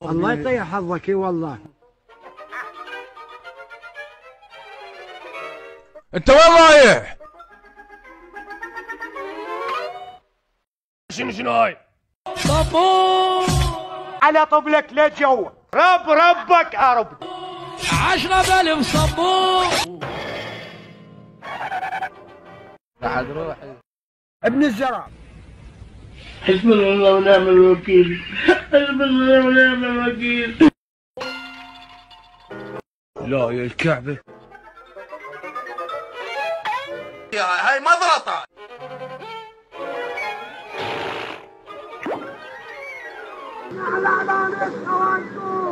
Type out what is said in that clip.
الله يطيح حظك اي والله. انت وين رايح؟ شنو هاي؟ صبور على طبلك لا جو ربك عرب 10,000 صبور. راح تروح ابن الزرع. حسبنا الله ونعم الوكيل. حسبنا الله ونعم الوكيل. لا يا الكعبة هاي مضغطة. لا لا لا